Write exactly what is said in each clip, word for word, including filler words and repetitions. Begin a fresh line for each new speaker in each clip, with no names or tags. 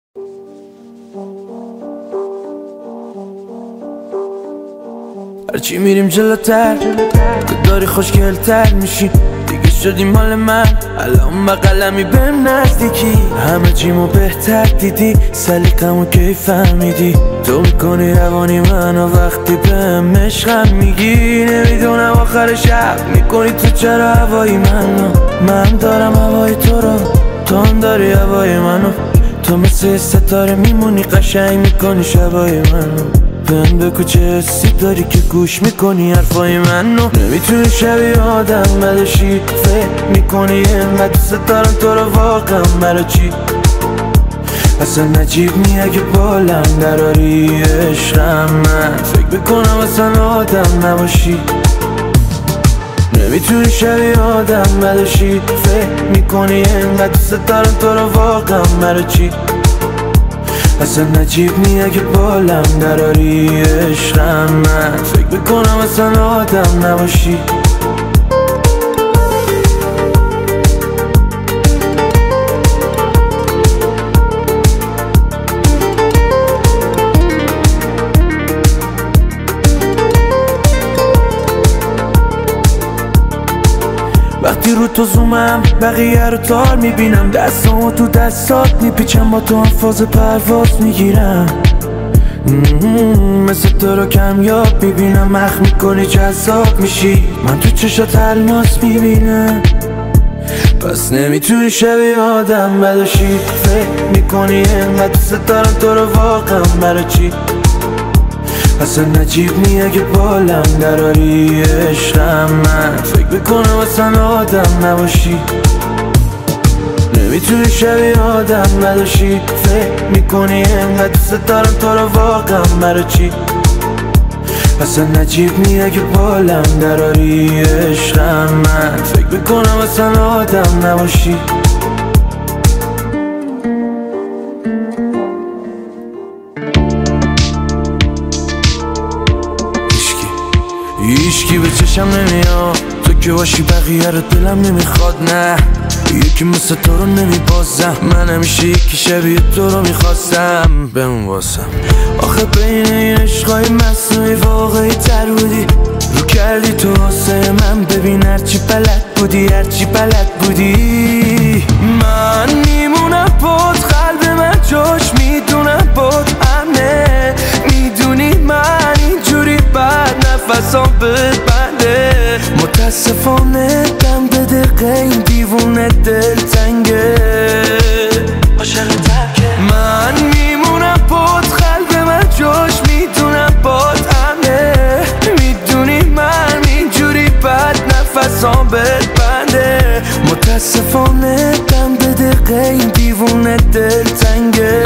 هرچی میریم جلوتر تو داری خوشگلتر میشی، دیگه شدی مال من. الان با قلمی بهم نزدیکی، همه چیمو بهتر دیدی، سلیقمو کی فهمیدی. تو میکنی روانی منو وقتی بهم عشقم میگی. نمیدونم آخر شب میکنی تو چرا هوای منو، من دارم هوای تو رو، تو هم داری هوای منو. تو مثل ستاره میمونی، قشنگ میکنی شبای منو. بهم بگو چه حسی داری که گوش میکنی حرفای منو. نمیتونی شبیه آدم بدشی، فکر میکنی اینقدر دوست دارم تو رو واقعا برا چی؟ اصلا نجیب نی اگه بالم دراری عشقم، من فکر بکنم اصلا آدم نباشی. نمیتونی شبیه آدم بدشی، فکر میکنی اینقدر دوست دارم تو رو واقعا برا چی؟ اصلا نجیب نی اگه بالم دراری عشقم، من فکر بکنم اصلا آدم نباشی. وقتی رو تو زومم بقیه رو تار میبینم، دستامو تو دستات میپیچم، با تو هم فاز پرواز میگیرم. مثل تو رو کمیاب میبینم، مخ میکنی جذاب میشی، من تو چشات الماس میبینم. پس نمیتونی شبیه آدم بدشی، فکر میکنی اینقدر دوست دارم تو رو واقعا برا چی؟ اصلا نجیب نی اگه بالم دراری عشقم، من فکر بکنم اصلا آدم نباشی. نمیتونی شبیه آدم نداشی، فکر میکنی اینقدر دوست دارم تو رو واقعا برا چی؟ اصلا نجیب نی اگه بالم دراری عشقم، من فکر بکنم اصلا آدم نباشی. هیچکی به چشم نمیاد، تو که باشی بقیه رو دلم نمیخواد. نه یکی مثل تو رو نمیبازم، من همیشه یکی شبیه تو رو میخواستم بمون واسم. آخه بین این عشقای مصنوعی واقعی تر بودی، رو کردی تو واسه من. ببین هرچی بلد بودی، هرچی بلد بودی. من میمونم بود، قلب من جاش میدونم بود امنه. میدونی من اینجوری بعد نفسام ببنده. متاسفانه دم به دقیقه این دیوونه دل تنگه، عاشق ترکه. من میمونم بود، قلب من جاش میدونم بود امنه. میدونی من اینجوری بعد نفسام ببنده. متاسفانه دم به دقیقه این دیوونه دل تنگه.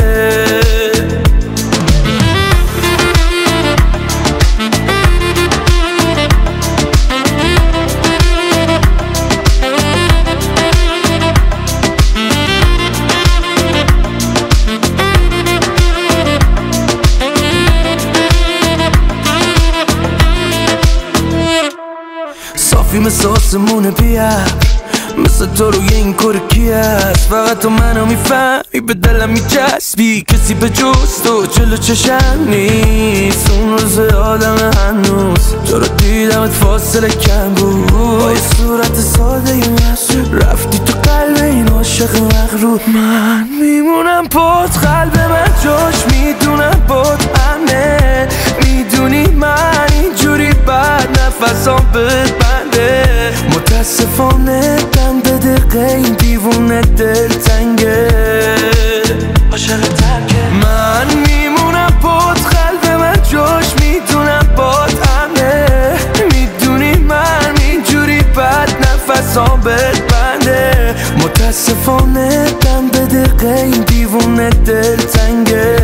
صافی مثل آسمون بیار، مثل تو روی این کار کی هست؟ فقط تو منو میفهمی، به دلم میچسبی. کسی به جز تو جلو چشم نیست. اون روز آدم هنوز تو رو دیدمت فاصله کم بود، با یه صورت ساده ی محسوب رفتی تو قلب این عاشق مغرور. من میمونم بود، قلب من جاش میدونم بود امنه. میدونی من اینجوری بعد نفسام ببنده. متاسفانه دم به دقیقه این دیوونه دل تنگه، عاشق ترکه. من میمونم بود، قلب من جاش میدونم بود امنه. میدونی من اینجوری بعد نفسام ببنده. متاسفانه دم به دقیقه این دیوونه دل تنگه.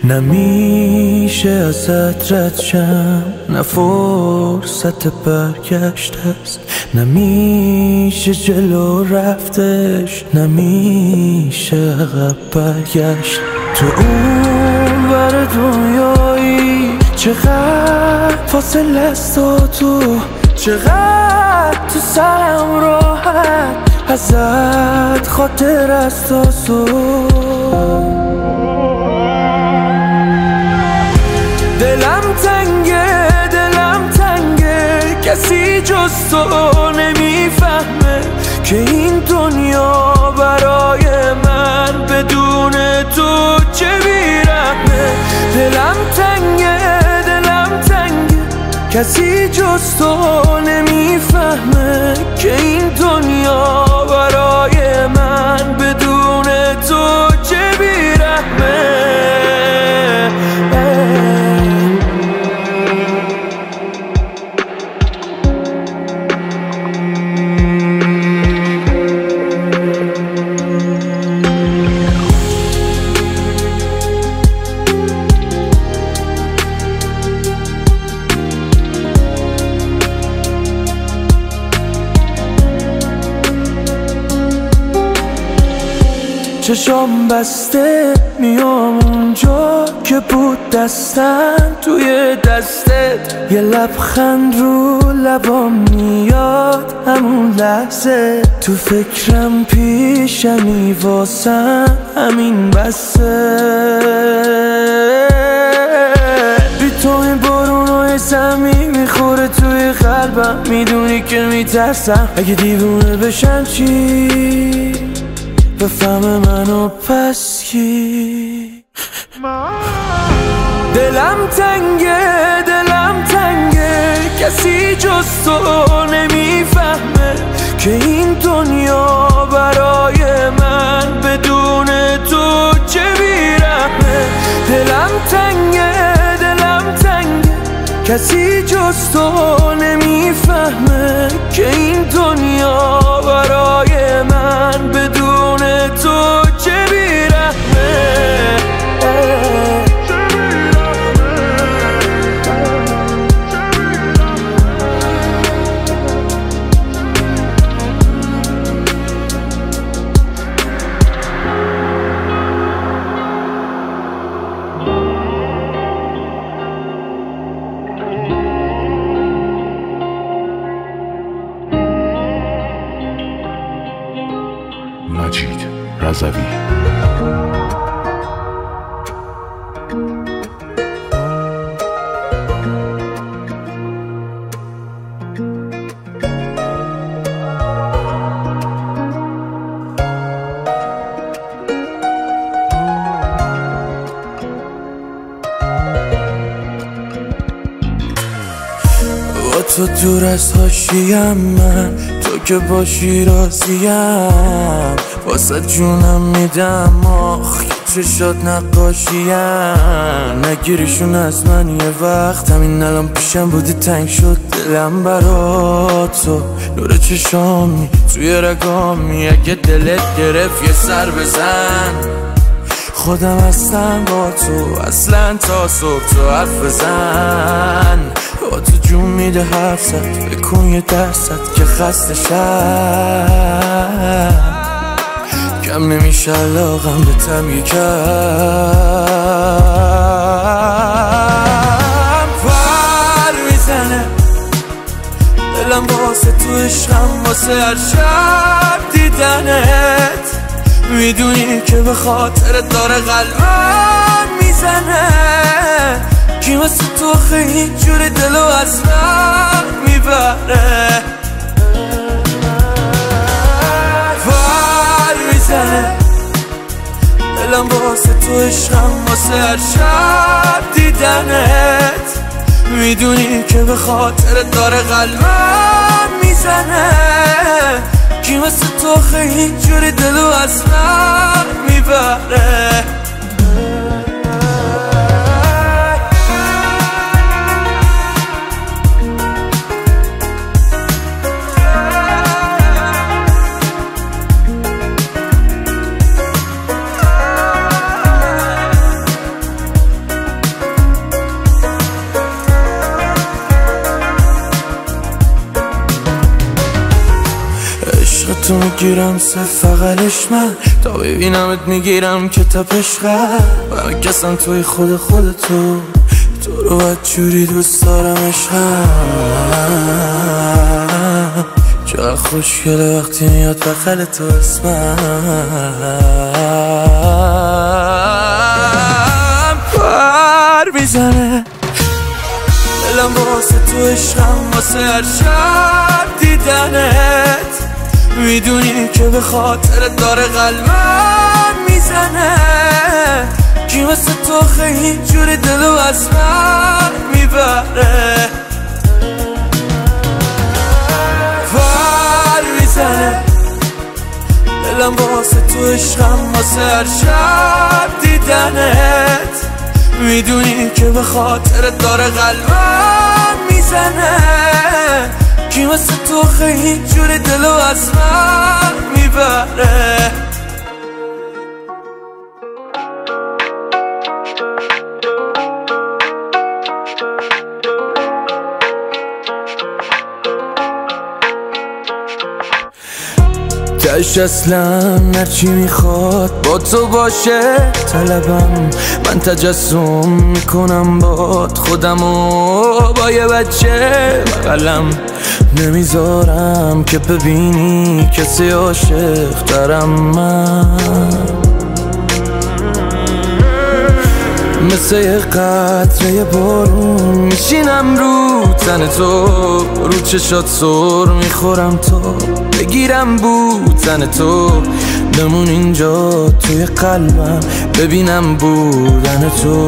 نمیشه ازت رد شم، نه فرصت برگشت است، نمیشه جلو رفتش، نمیشه عقب برگشت. تو اون ور دنیایی چقدر فاصله است و تو چقدر تو سرم راحت ازت خاطر است و دلم تنگه دلم تنگه کسی جز تو نمیفهمه که این دنیا برای من بدون تو چه بیرحمه. دلم تنگه دلم تنگه کسی جز تو نمیفهمه که این دنیا برای من بدون تو چه بیرحمه. چشام بسته میام اونجا که بود دستن توی دستت، یه لبخند رو لبام میاد همون لحظه، تو فکرم پیشمی واسم همین بسه. بی تو این بارونای زمین میخوره توی قلبم، میدونی که میترسم اگه دیوونه بشم چی بفهم منو پس کی. دلم تنگه دلم تنگه کسی جز تو نمیفهمه که این دنیا برای من بدون تو چه بیرحمه. دلم تنگه دلم تنگه کسی جز تو نمیفهمه که این دنیا برای من بدون تو چه بیرحمه.
مجید رضوی.
با تو دور از حاشیم من، تو که باشی راضیم، واسه جونم میدم آخ که چشات نقاشیم. نگیریشون از من یه وقت، همین الان پیشم بودی تنگ شد دلم برا تو. نور چشامی توی رگامی، اگه دلت گرفت یه سر بزن، خودم هستم با تو اصلا تا صبح تو حرف بزن. با تو جون میده حرف زد، بکن یه درصد که خسته شم، کم نمیشه علاقم به تم یکم. پر میزنه دلم واسه تو عشقم، واسه هر شب دیدنت، میدونی که به خاطرت داره قلبم میزنه. کی مثل تو خیلی جوری دلو از راه میبره. پر میزنه دلم واسه تو عشقم، واسه هر شب دیدنت، میدونی که به خاطرت داره قلبم میزنه. کی مثل تو خیلی جوری دلو از راه میبره. تو میگیرم صف فقلش من تا ببینمت میگیرم که تپش قلب و میکسم توی خود خودتو تو رو بدجوری دوست دارم عشقم چقدر خوشگله وقتی میاد بغل تو اسمم پر میزنه دلم واسه تو عشقم واسه هر شب دیدنت میدونی که به خاطرت داره قلبم میزنه کی مثل تو خیلی جوری دلو از من میبره پر میزنه دلم واسه تو عشقم واسه هر شب دیدنت میدونی که به خاطرت داره قلبم میزنه کی مثل تو خیلی جوری دلو از من میبره تش اصلا هرچی میخواد با تو باشه طلبم من تجسم میکنم باد خودمو با یه بچه بغلم نمیذارم که ببینی کسی عاشق دارم من مثل یه قطره بارون میشینم رو تن تو رو چشات سر میخورم تو بگیرم بوتن تو بمون اینجا توی قلبم ببینم بودن تو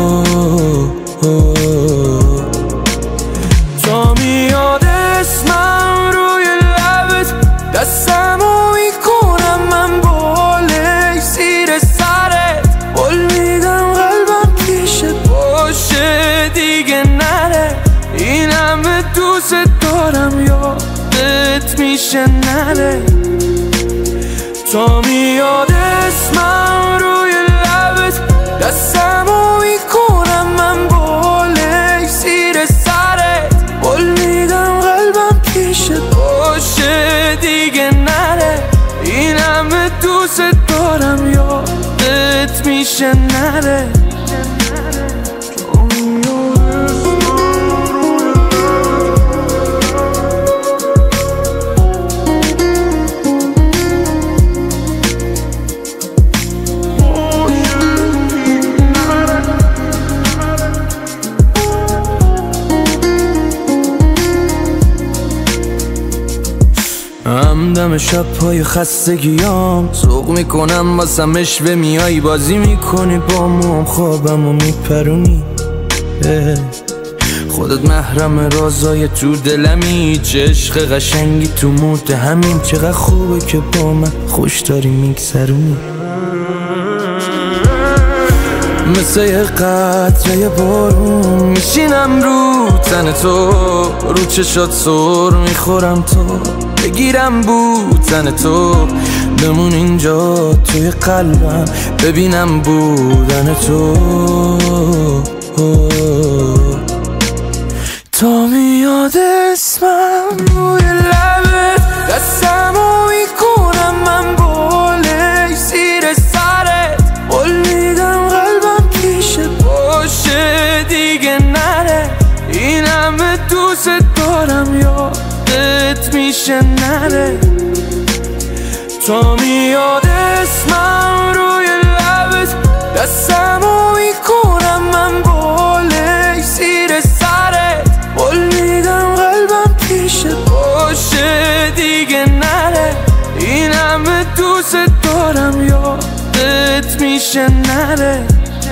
تا میاد اسمم روی لبت دستمو میکنم من بالای زیر سرت قول میدم قلبم پیشت باشه دیگه نره این همه دوست دارم یادت میشه نره تا میاد اسمم روی لبت دستمو میکنم من بالای زیر سرت قول میدم قلبم پیشت باشه دیگه نره این همه دوست دارم یادت میشه نره همدم شب پای خستگیام سوق میکنم واسم اشوه میایی بازی میکنی با موم خوابمو میپرونی خودت محرم رازای تو دلمی چه عشق قشنگی تو مود همین چقدر خوبه که با من خوش داری میگذرونی مثل یه قطره بارون میشینم رو تن تو رو چشات سر میخورم تو بگیرم بوتن تو بمون اینجا توی قلبم ببینم بودن تو تا میاد اسمم روی لبت دستمو میکنم من بالای زیر سرت قول میدم قلبم پیشت باشه دیگه نره این همه دوست دارم یادت میشه نره تا میاد اسمم روی لبت دستمو میکنم من بالای زیر سرت قول میدم قلبم پیشت باشه دیگه نره این همه دوست دارم یادت میشه نره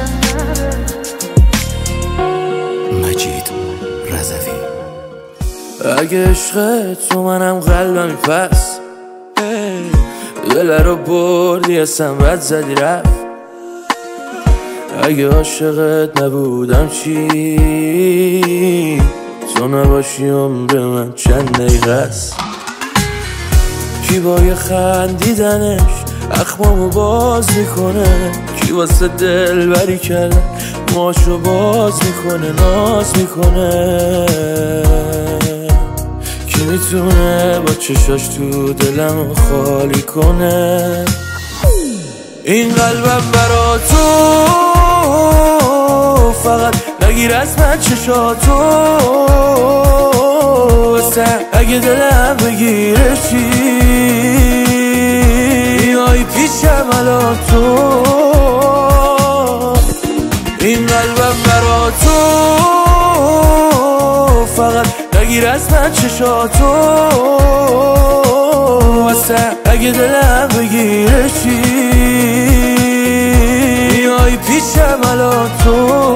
مجید رضوی
اگه عشق تو منم قلبمی پس دل رو بردی اصلا بد زدی رفت اگه عاشقت نبودم چی تو نباشی عمر من چند دقیقه است کی با یه خندیدنش اخمامو باز میکنه کی واسه دل بری کردن ماشو باز میکنه ناز میکنه کی میتونه با چشاش تو دلم خالی کنه؟ این قلبم برا تو فقط نگیر از من چشاتو واسه اگه دلم بگیره چی بیای پیشم الان تو. این قلبم برا تو فقط نگیر از من چشاتو واسه اگه دلم بگیره چی بیای پیشم الان تو.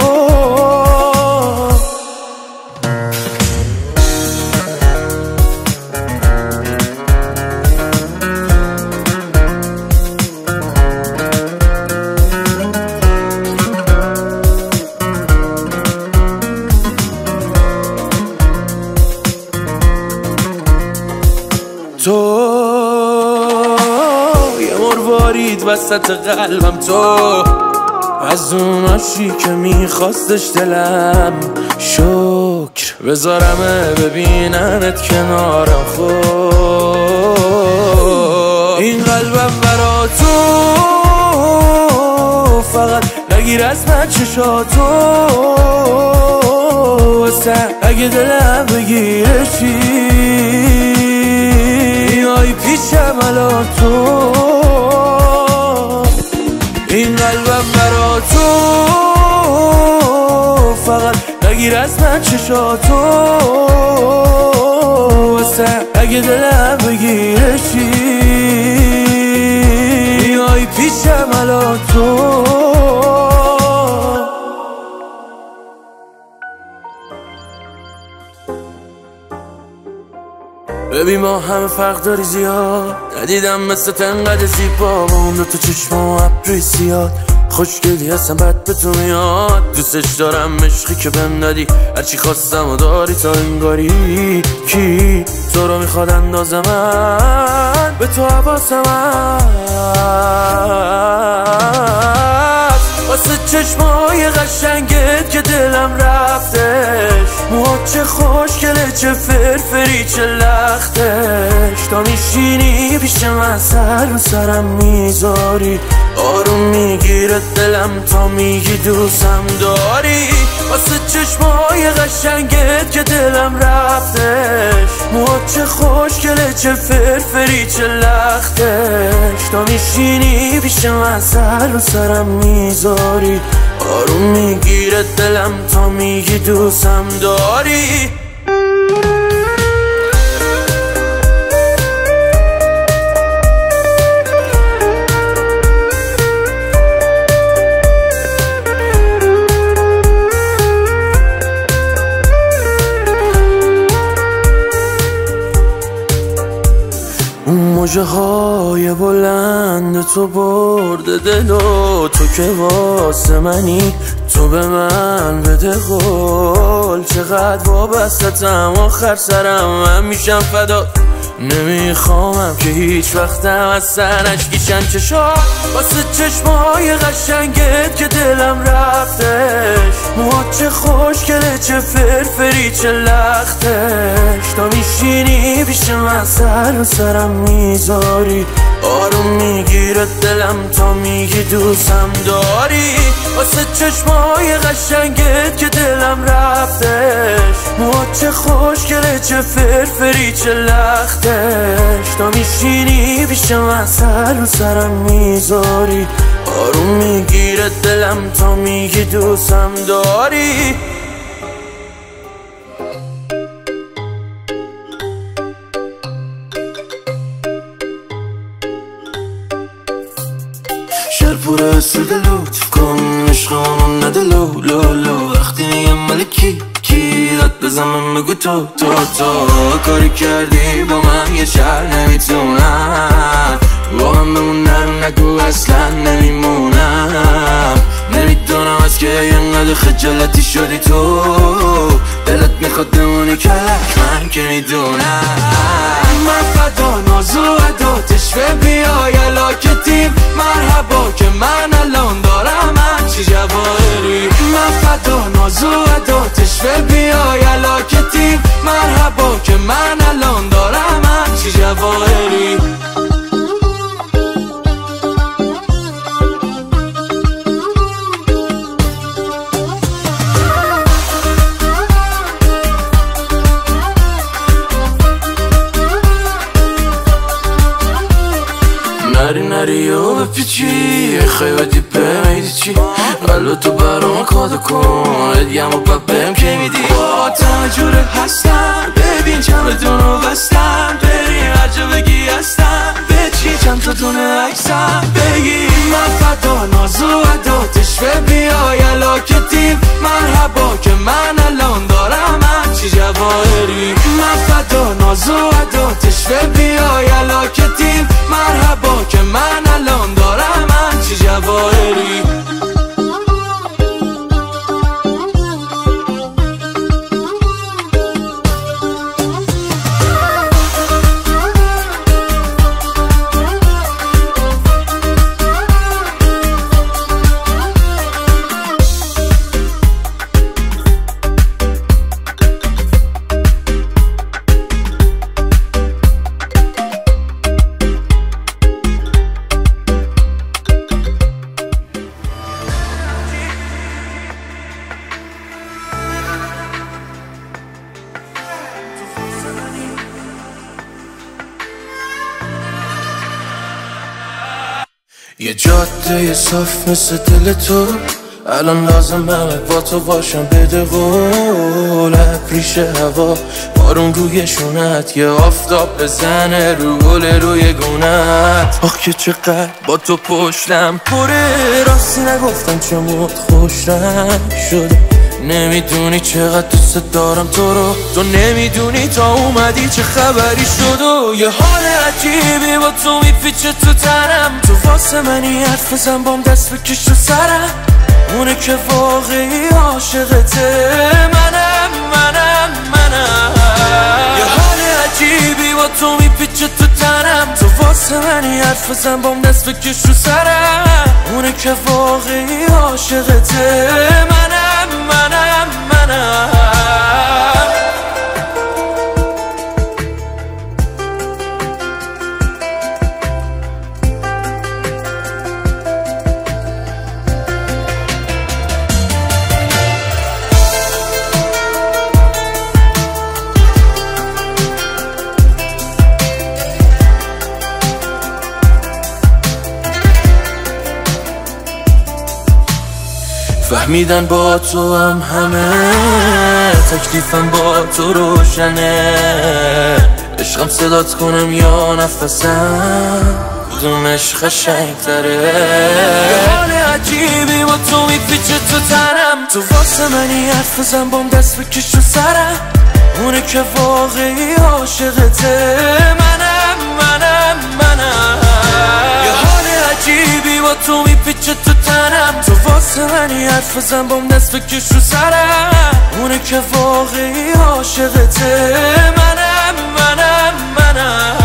تو یه مروارید وسط قلبم، تو از اون عاشقی که میخواستش دلم، شکر بذارمه ببیننت کنارم. خود این قلبم برا تو فقط نگیر از من چشاتو واسه اگه دلم بگیره چی بیای پیشم الان تو. این قلبم برا تو فقط نگیر از من چشاتو واسه اگه دلم بگیره چی بیای پیشم الان تو. ببین ما همه فرق داری زیاد، ندیدم مثل تنقدر زیبا با اون دوتا چشم و ابروی سیاد. خوشگلی هستم بد به تو میاد، دوستش دارم عشقی که بهم دادی، هرچی خواستم و داری تا انگاری. کی تو رو میخواد اندازه من به تو حواسم هست واسه چشمای قشنگت که دلم رفتش. موها چه خوشگله چه فرفری چه لختش، تا میشینی پیش من سر رو سرم میذاری، آروم میگیره دلم تا میگی دوستم داری. واسه چشمای قشنگت که دلم رفتش، موها چه خوشگله چه فرفری چه لختش، تا میشینی پیش من سر رو سرم میذاری، آروم میگیره دلم تا میگی دوستم داری. موجه های بلند تو برده دلو، تو که واسه منی تو به من بده قول. چقدر وابستتم آخر سرم من میشم فدا، نمیخوامم که هیچ وقتم از سرش گیشن چشا. واسه چشمای قشنگت که دلم رفتش، موها چه خوشگله چه فرفری چه لختش، تا میشینی پیش من سر رو سرم میذاری، آروم میگیره دلم تا میگی دوستم داری. واسه چشمای قشنگت که دلم رفتش، موها چه خوشگله چه فرفری چه لختش، تا میشینی پیش من سر رو سرم میذاری، آروم میگیره دلم تا میگی دوستم داری. شهر پوره سود لطف کن عشقامون نده لو لو لو، وقتی میگم ملکی کی داد بزنم بگو تو تو تو. کاری کردی با من یه شهر نمیتونم با من بمونم، نگو اصلا نمیمونم. نمیدونم از که اینقدر خجالتی شدی تو، دلت میخواد بمونی کلک من که میدونم. من فدا ناز و عداتش و بیای علاکتیم، مرحبا که من الان دارم همچی جواهری. من فدا ناز و عداتش و بیای علاکتیم، مرحبا که من الان نری و بپیچی خیلی دیپه میدی چی قلو تو برام کادو کن ادیم و ببم که میدی با تمه جوره هستم ببین چمدونو بستم بریم هرجا بگی هستم بچی چند تا دونه عکسم بگی من فدا نازو عداتش بیا یلا که تیم مرحبا که من الان دارم همچی جواهری من فدا نازو عداتش بیا یلا که تیم مرحبا که من الان دارم همچی جواهری یه جاده صاف مثل دل تو الان لازمه با تو باشم بده قول ریش هوا بارون روی شونت یه آفتاب بزنه رو گل روی گونت آخ که چقدر با تو پشتم پره راستی نگفتم چه خوش رنگ شده نمیدونی چقدر دوست دارم تو رو تو نمیدونی تا اومدی چه خبری شد و یه حال عجیبی با تو میپیچه تو تنم تو واسه منی حرف بزن بام دست بکش رو سرم اونه که واقعی عاشقته منم منم منم یه حال عجیبی با تو میپیچه تو تنم تو واسه منی حرف بزن بام دست بکش رو سرم اونه که واقعی عاشقته منم منم منم فهمیدن با تو هم همه تکلیفم با تو روشنه عشقم صدات کنم یا نفسم کدومش قشنگ تره یه حال عجیبی با تو میپیچه تو تنم تو واسه منی حرف بزن بام دست بکش رو سرم اونه که واقعی عاشقته منم منم منم یه حال عجیبی با تو میپیچه تو تنم تو واسه منی حرف بزن بام دست بکش رو سرم اونه که واقعی عاشقته منم منم منم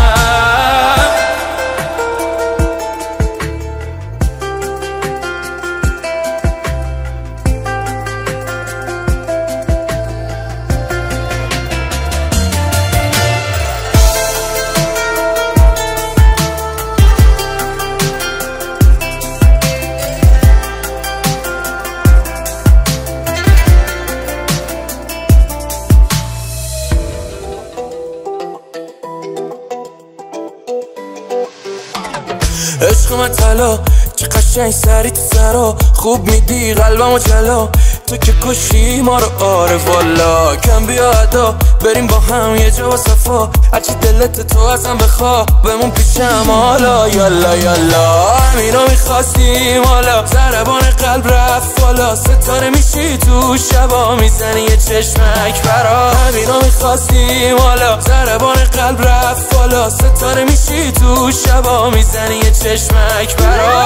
عشق من طلا چه قشنگ سری تو سرا خوب میدی قلبمو جلا تو که کشی ما رو آره والا کم بیا ادا بریم با هم یه جا با صفا هرچی دلت تو ازم بخوا بمون پیشم حالا یالا یالا همینا میخواستیم حالا ضربان قلب رفت بالا ستاره میشی تو شبا میزنی یه چشمک برا همینا میخواستیم حالا ضربان قلب رفت بالا ستاره میشی تو شبا میزنی یه چشمک برا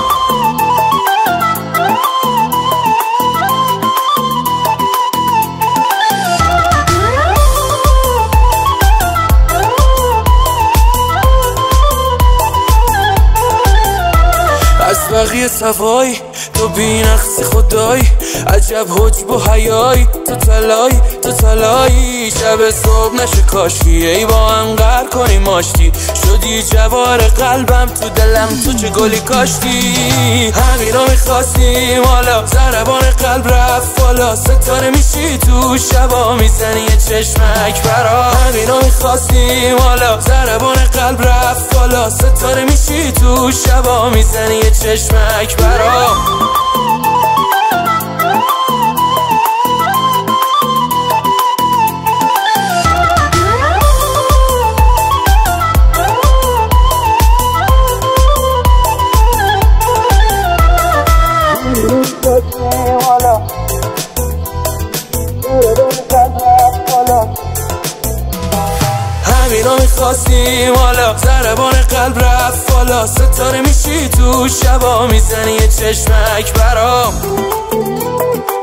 از بقیه سوای تو بینقصی خدای عجب حجب و حیای تو تلای تو تلایی کاشکی شب صبح نشه کاشکی ای با هم قهر کنیم آشتی شدی جوار قلبم تو دلم تو چه گلی کاشتی همینو میخواستیم حالا ضربان قلب رفت بالا ستاره میشی تو شبا میزنی یه چشمک برا همینو میخواستیم حالا ضربان قلب رفت بالا ستاره میشی تو شبا میزنی یه چشمک برا همینو میخواستیم حالا ضربان قلب رفت بالا ستاره میشی تو شبا میزنی یه چشمک برام